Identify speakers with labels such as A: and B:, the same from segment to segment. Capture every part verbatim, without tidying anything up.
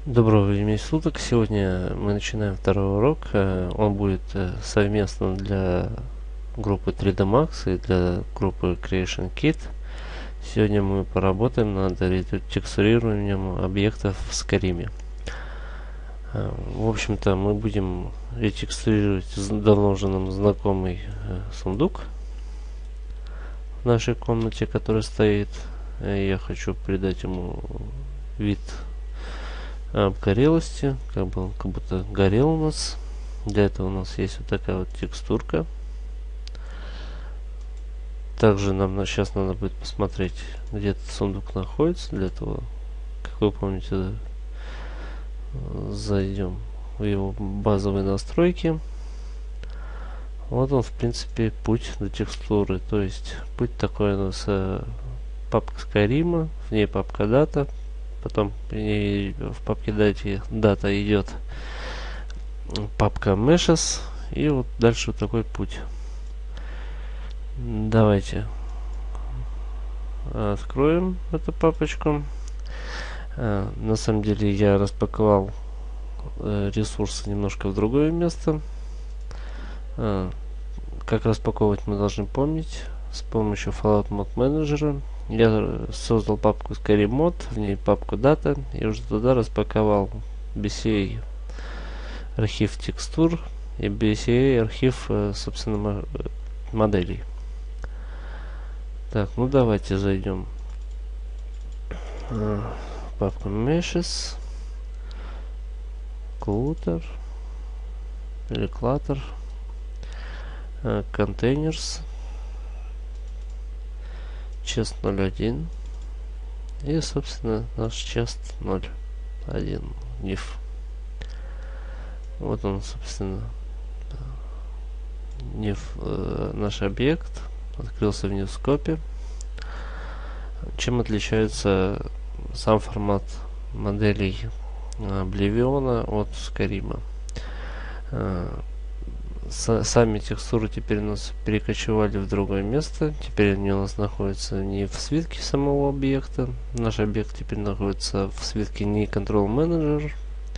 A: Доброго времени суток. Сегодня мы начинаем второй урок. Он будет совместным для группы три дэ Max и для группы Creation Kit. Сегодня мы поработаем над ретекстурированием объектов в Skyrim. В общем-то, мы будем ретекстурировать давно уже нам знакомый сундук в нашей комнате, который стоит. Я хочу придать ему вид обгорелости, как бы он как будто горел у нас. Для этого у нас есть вот такая вот текстурка. Также нам на, сейчас надо будет посмотреть, где этот сундук находится. Для этого, как вы помните, зайдем в его базовые настройки. Вот он, в принципе, путь до текстуры. То есть путь такой у нас э, папка Skyrim, в ней папка Data. Потом в папке дате дата идет папка Meshes. И вот дальше вот такой путь. Давайте откроем эту папочку. А, на самом деле я распаковал э, ресурсы немножко в другое место. А, как распаковывать мы должны помнить с помощью Fallout Mod Manager. Я создал папку Skyrim Mod, в ней папку Data, и уже туда распаковал би си эй архив текстур и би си эй архив, собственно, моделей. Так, ну давайте зайдем в папку Meshes, Clutter, или Clutter, Containers, chest ноль один и, собственно, наш chest ноль один ниф. Вот он, собственно, ниф, э, наш объект открылся в ньюскопе. Чем отличается сам формат моделей Oblivion от Skyrim? Э, Сами текстуры теперь у нас перекочевали в другое место. Теперь они у нас находятся не в свитке самого объекта. Наш объект теперь находится в свитке не Control Manager.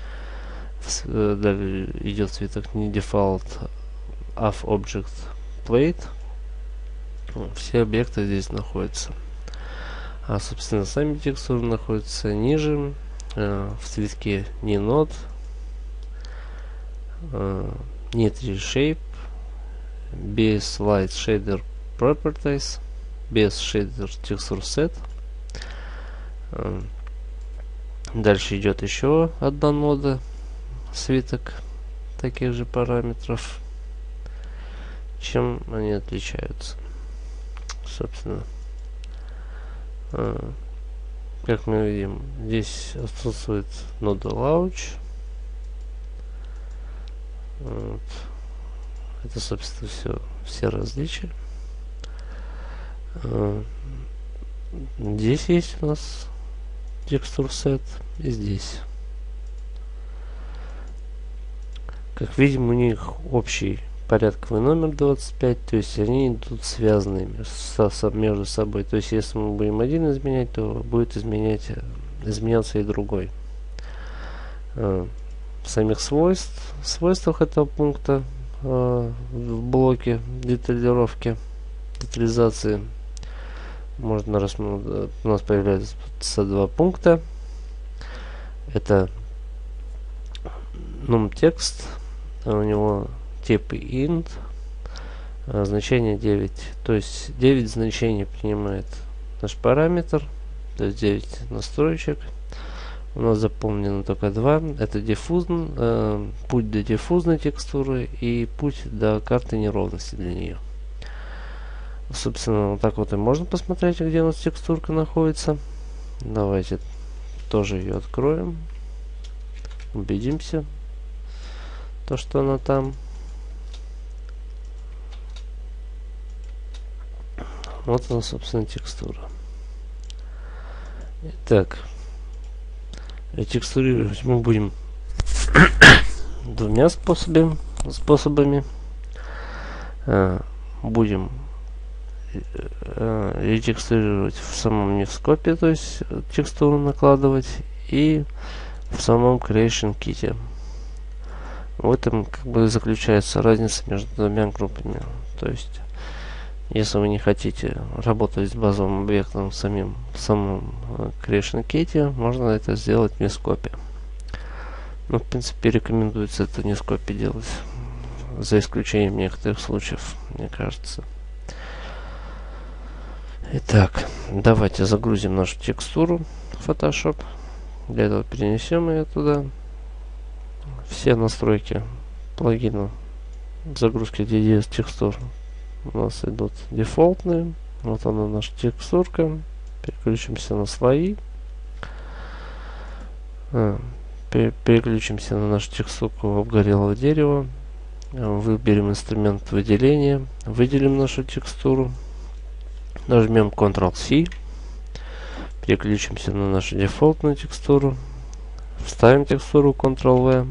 A: Далее идет свиток не Default, а в Object Plate. Все объекты здесь находятся. А, собственно, сами текстуры находятся ниже, э, в свитке не Node, э, не три Shape, без Light Shader Properties, без Shader Texture Set. Дальше идет еще одна нода, свиток таких же параметров. Чем они отличаются? Собственно, как мы видим, здесь отсутствует нода Launch. Вот. Это, собственно, все, все различия. Uh, здесь есть у нас текстур сет, и здесь. Как видим, у них общий порядковый номер двадцать пять, то есть они идут связанными со, со, между собой. То есть если мы будем один изменять, то будет изменять, изменяться и другой. Uh, самих свойств, свойствах этого пункта э, в блоке деталировки, детализации можно рассмотреть. У нас появляются два пункта. Это num текст, у него тип int, а значение девять. То есть девять значений принимает наш параметр, то есть девять настроечек. У нас заполнено только два. Это диффузн, э, путь до диффузной текстуры и путь до карты неровности для нее. Собственно, вот так вот и можно посмотреть, где у нас текстурка находится. Давайте тоже ее откроем. Убедимся, то, что она там. Вот она, собственно, текстура. Итак, текстурировать мы будем двумя способами. способами. А, будем а, ретекстурировать в самом ньюскопе, то есть текстуру накладывать, и в самом Creation Kit. В этом как бы заключается разница между двумя группами. То есть, если вы не хотите работать с базовым объектом самим в самом Creation Kit, можно это сделать не в скопе. Но в принципе рекомендуется это не в скопе делать, за исключением некоторых случаев, мне кажется. Итак, давайте загрузим нашу текстуру в Photoshop. Для этого перенесем ее туда. Все настройки плагина загрузки ди ди эс текстур у нас идут дефолтные. Вот она, наша текстурка. Переключимся на слои. А, переключимся на нашу текстурку обгорелого дерева. Выберем инструмент выделения. Выделим нашу текстуру. Нажмем контрол си. Переключимся на нашу дефолтную текстуру. Вставим текстуру контрол ви.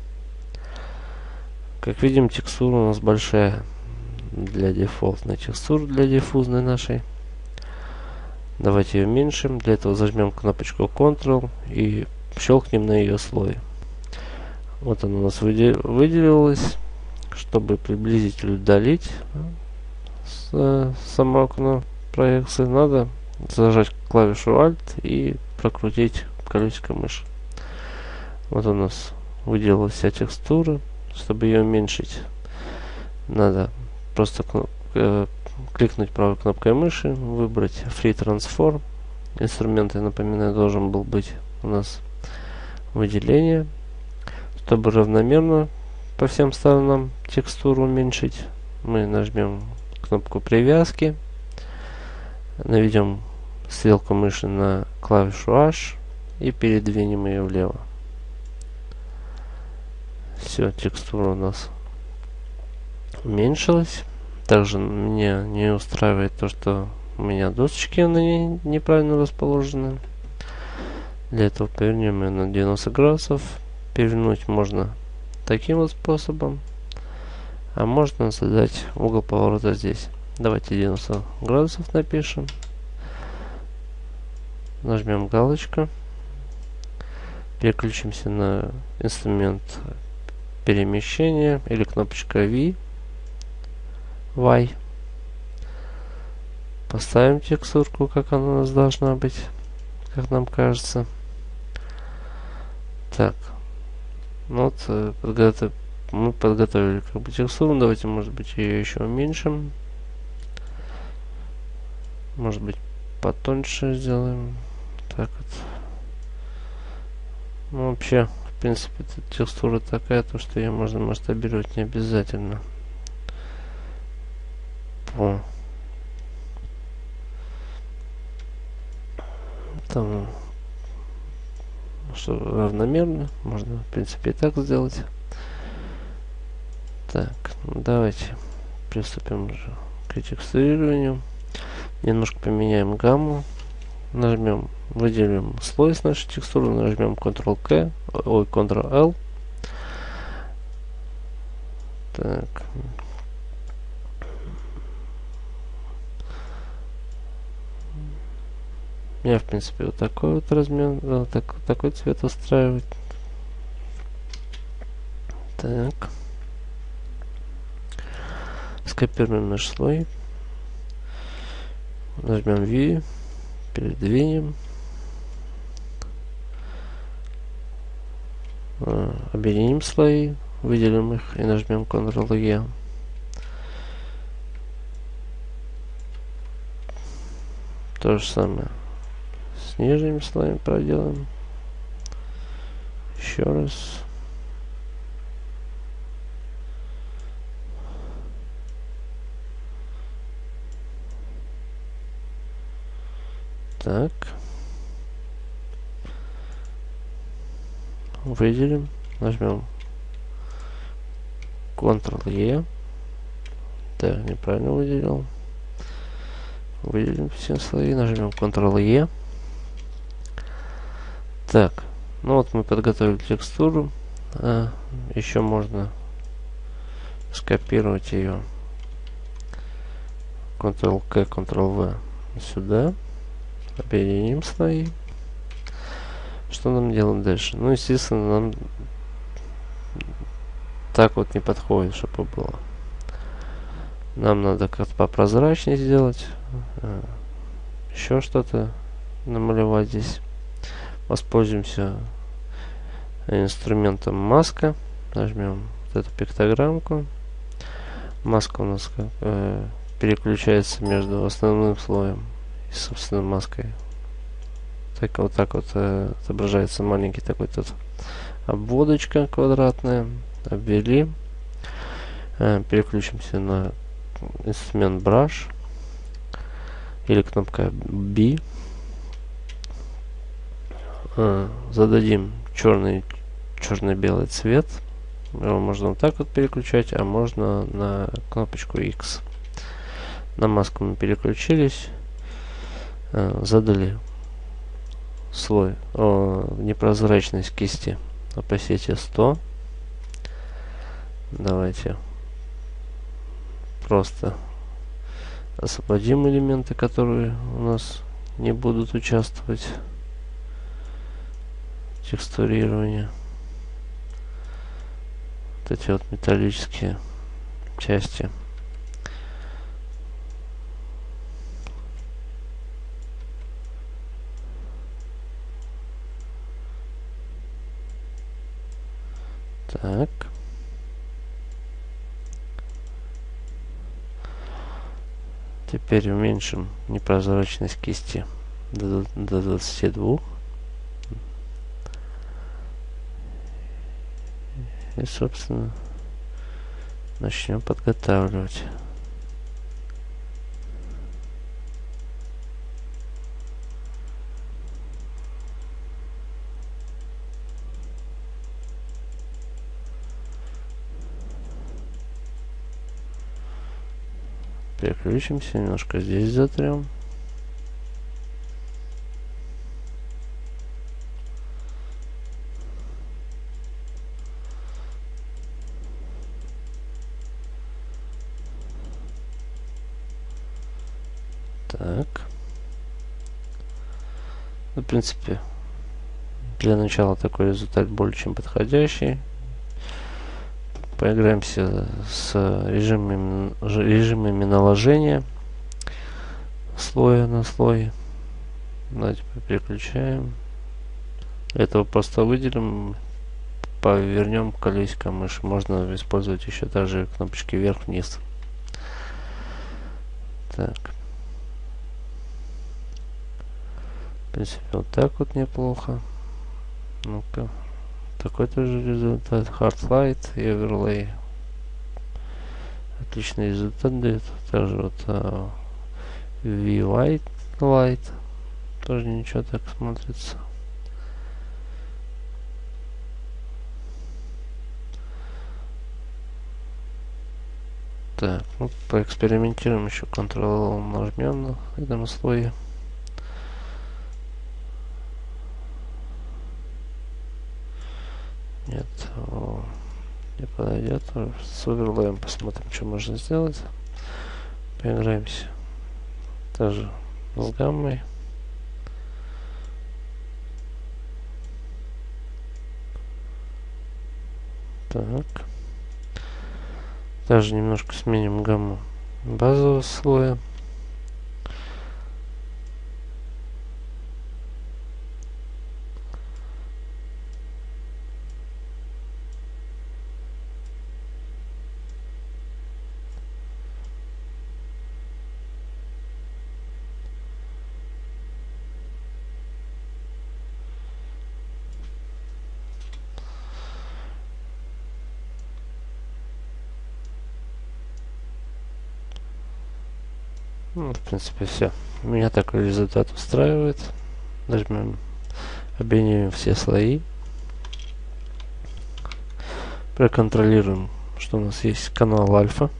A: Как видим, текстура у нас большая для дефолтной текстуры, для диффузной нашей. Давайте ее уменьшим. Для этого зажмем кнопочку контрол и щелкнем на ее слой. Вот она у нас выделилась. Чтобы приблизить или удалить с, само окно проекции, надо зажать клавишу Alt и прокрутить колесико мыши. Вот у нас выделилась вся текстура. Чтобы ее уменьшить, надо просто э, кликнуть правой кнопкой мыши, выбрать Free Transform. Инструмент, я напоминаю, должен был быть у нас выделение. Чтобы равномерно по всем сторонам текстуру уменьшить, мы нажмем кнопку привязки, наведем стрелку мыши на клавишу H и передвинем ее влево. Все, текстура у нас уменьшилась. Также меня не устраивает то, что у меня досочки на ней неправильно расположены. Для этого повернем ее на девяносто градусов. Перевернуть можно таким вот способом, а можно задать угол поворота здесь. Давайте девяносто градусов напишем. Нажмем галочку. Переключимся на инструмент перемещения или кнопочка V. Y. Поставим текстурку, как она у нас должна быть, как нам кажется. Так. Ну вот, подготов... мы подготовили как бы текстуру. Давайте, может быть, ее еще уменьшим. Может быть, потоньше сделаем. Так вот. Ну, вообще, в принципе, текстура такая, то что ее можно масштабировать не обязательно. По тому, что равномерно, можно, в принципе, и так сделать. Так, ну давайте приступим уже к текстурированию. Немножко поменяем гамму. Нажмем, выделим слой с нашей текстуры, нажмем контрол К, ой, контрол Л. Так. Меня, в принципе, вот такой вот размер, да, так, такой цвет устраивает. Так. Скопируем наш слой. Нажмем V, передвинем. Объединим слои, выделим их и нажмем контрол Е. То же самое с нижними слоями проделаем. Еще раз. Так. Выделим. Нажмем контрол Е. Так, неправильно выделил. Выделим все слои. Нажмем контрол Е. Так. Ну вот мы подготовили текстуру. А, еще можно скопировать ее. контрол К, контрол В сюда. Объединим слои. Что нам делать дальше? Ну, естественно, нам так вот не подходит, чтобы было. Нам надо как-то попрозрачнее сделать. Еще что-то намалевать здесь. Воспользуемся инструментом маска. Нажмем вот эту пиктограммку. Маска у нас как, э, переключается между основным слоем и, собственно, маской. Так вот так вот э, отображается маленький такой тут обводочка квадратная. Обвели. Э, переключимся на инструмент Brush или кнопка B. Э, зададим черный черно-белый цвет. Его можно вот так вот переключать, а можно на кнопочку X. На маску мы переключились, э, задали слой о, непрозрачность кисти опасите сто. Давайте просто освободим элементы, которые у нас не будут участвовать в текстурировании. Вот эти вот металлические части. Так. Теперь уменьшим непрозрачность кисти до, до двадцати двух. И, собственно, начнем подготавливать. Переключимся, немножко здесь затрем. Так. Ну, в принципе, для начала такой результат более чем подходящий. Поиграемся с режимами, режимами наложения слоя на слой. Давайте переключаем. Этого просто выделим, повернем колесико мыши. Можно использовать еще также кнопочки вверх-вниз. Так. В принципе, вот так вот неплохо. Ну-ка. Такой тоже результат. Hard Light и Overlay. Отличный результат дает. Также вот uh, V-White Light. Тоже ничего так смотрится. Так, ну поэкспериментируем еще. Ctrl нажмем на этом слое. Нет, о, не подойдет. С оверлеем посмотрим, что можно сделать. Поиграемся также с гаммой. Так. Также немножко сменим гамму базового слоя. Ну, в принципе, все. Меня такой результат устраивает. Нажмем, объединим все слои. Проконтролируем, что у нас есть канал альфа.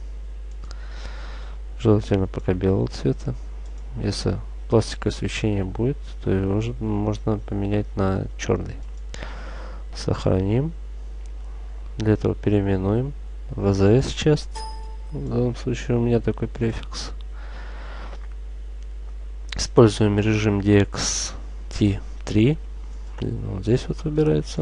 A: Желательно пока белого цвета. Если пластиковое освещение будет, то его можно поменять на черный. Сохраним. Для этого переименуем в ви зет эс Chest. В данном случае у меня такой префикс. Используем режим ди экс ти три. Вот здесь вот выбирается.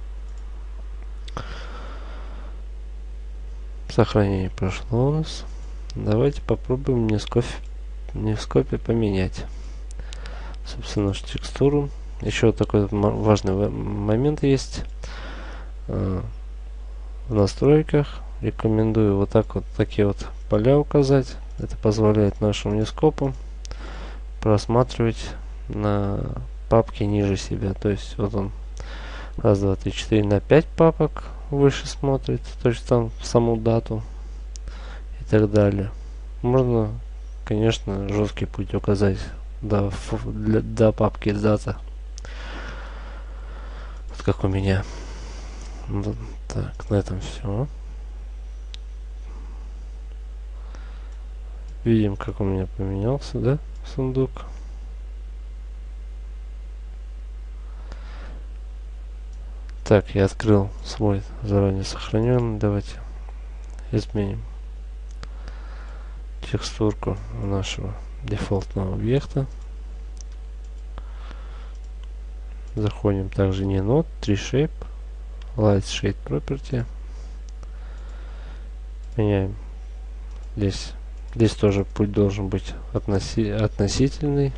A: Сохранение прошло у нас. Давайте попробуем не в скопе, не в скопе поменять, собственно, нашу текстуру. Еще такой важный момент есть. В настройках рекомендую вот так вот такие вот поля указать. Это позволяет нашему нескопу просматривать на папки ниже себя. То есть вот он раз, два, три, четыре на пять папок выше смотрит, то есть там саму дату и так далее. Можно, конечно, жесткий путь указать до, для, до папки дата, вот как у меня. Вот, так, на этом все. Видим, как у меня поменялся, да, сундук. Так, я открыл свой заранее сохраненный. Давайте изменим текстурку нашего дефолтного объекта. Заходим также не Node, три Shape, Light Shade Property. Меняем. Здесь, здесь тоже путь должен быть относи, относительный,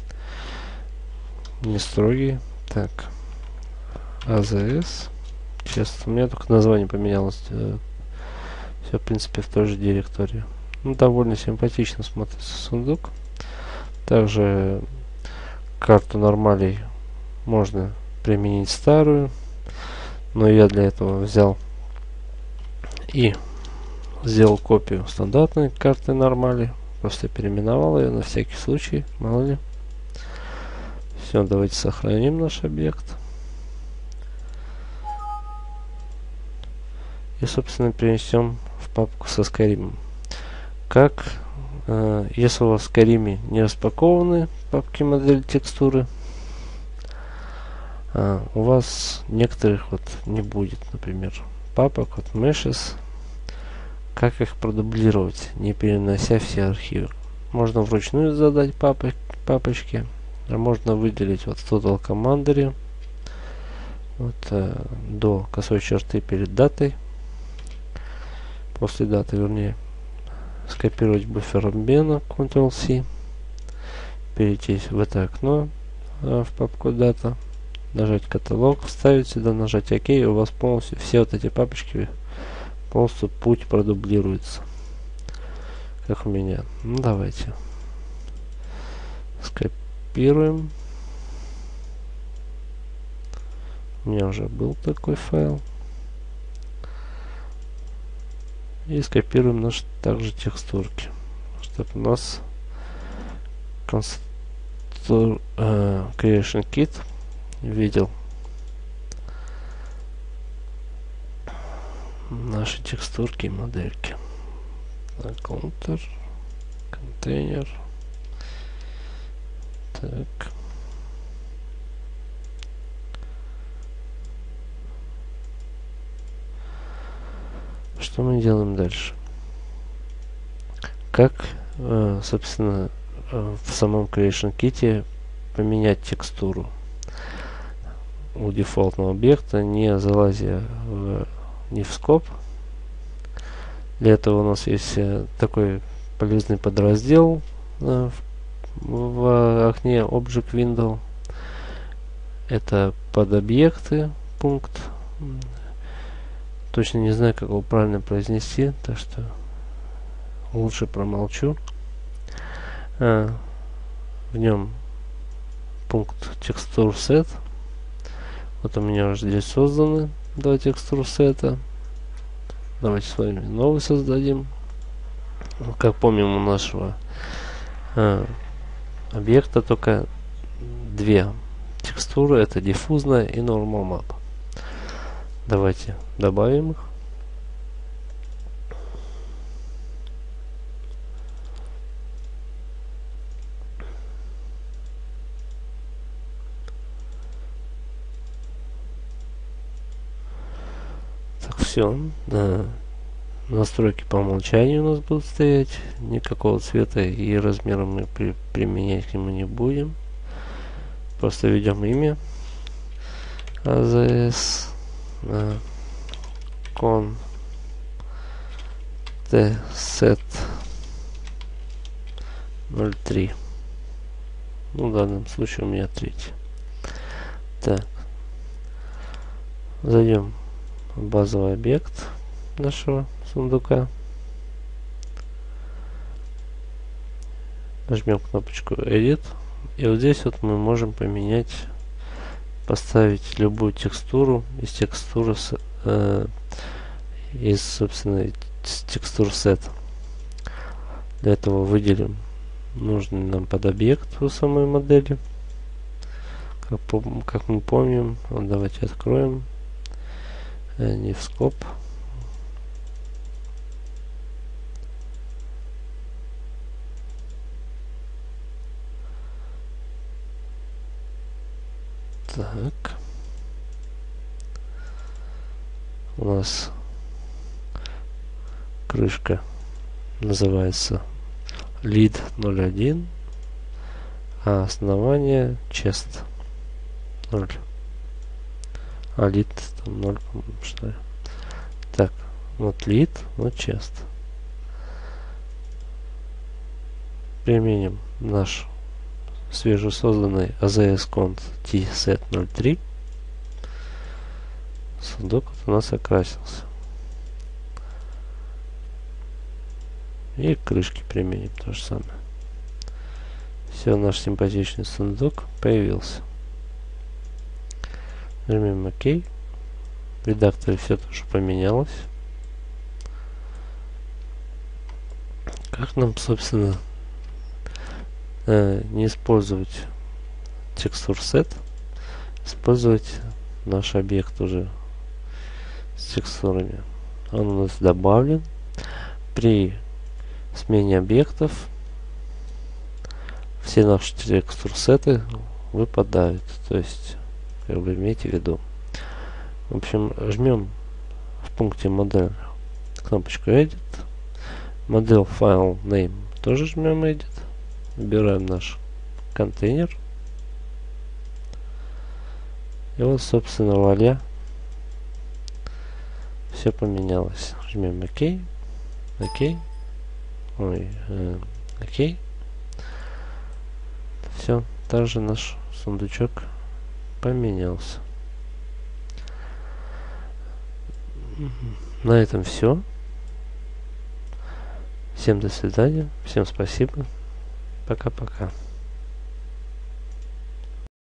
A: не строгий. Так. эй зет эс. Сейчас у меня только название поменялось. Все, в принципе, в той же директории. Ну, довольно симпатично смотрится сундук. Также карту нормалей можно применить старую. Но я для этого взял и сделал копию стандартной карты нормали. Просто переименовал ее на всякий случай. Мало ли. Все, давайте сохраним наш объект. И, собственно, перенесем в папку со Skyrim. Как, э, если у вас в Skyrim не распакованы папки модели текстуры, э, у вас некоторых вот не будет, например, папок, вот meshes. Как их продублировать, не перенося все архивы? Можно вручную задать папы, папочки, а можно выделить вот в Total Commander вот, э, до косой черты перед датой. После даты, вернее, скопировать буфер обмена, контрол си, перейти в это окно а, в папку дата, нажать каталог, вставить сюда, нажать ОК, и у вас полностью все вот эти папочки, полностью путь продублируется, как у меня. Ну, давайте скопируем. У меня уже был такой файл. И скопируем наши также текстурки, чтобы у нас конструктор э, Creation Kit видел наши текстурки и модельки. Контур, контейнер. Так. Что мы делаем дальше? Как, э, собственно, э, в самом Creation Kit поменять текстуру у дефолтного объекта, не залазя в, не в скоп. Для этого у нас есть э, такой полезный подраздел э, в, в окне Object Window. Это под объекты пункт. Точно не знаю, как его правильно произнести, так что лучше промолчу. А, в нем пункт текстур set. Вот у меня уже здесь созданы два текстур сета. Давайте с вами новый создадим. Как помним, у нашего а, объекта только две текстуры. Это диффузная и normal map. Давайте добавим их. Так, все. Да. Настройки по умолчанию у нас будут стоять. Никакого цвета и размера мы при применять к нему не будем. Просто введем имя. АЗС э, кон tsет ноль три. Ну, в данном случае у меня третий. Так. Зайдем в базовый объект нашего сундука. Нажмем кнопочку Edit. И вот здесь вот мы можем поменять, поставить любую текстуру из текстуры с, э, из, собственно, из текстур сет. Для этого выделим нужный нам подобъект у самой модели. Как, как мы помним, вот давайте откроем э, не в скоп. Так. У нас крышка называется лид ноль один, а основание chest ноль. А лид там ноль, по-моему, что ли. Так, вот лид, вот chest. Применим наш свежесозданный AZS-Cont tsет ноль три. Сундук вот у нас окрасился. И к крышке применим то же самое. Все, наш симпатичный сундук появился. Нажмем ОК. В редакторе все тоже поменялось. Как нам, собственно, э, не использовать текстур сет, использовать наш объект уже с текстурами. Он у нас добавлен. При смене объектов все наши текстур сеты выпадают. То есть, как вы имеете в виду. В общем, жмем в пункте модель кнопочку Edit. Модель файл name тоже жмем Edit. Выбираем наш контейнер. И вот, собственно, вуаля, все поменялось. Жмем ОК. ОК. Ой, э, ОК. Все, также наш сундучок поменялся. На этом все. Всем до свидания. Всем спасибо. Пока-пока.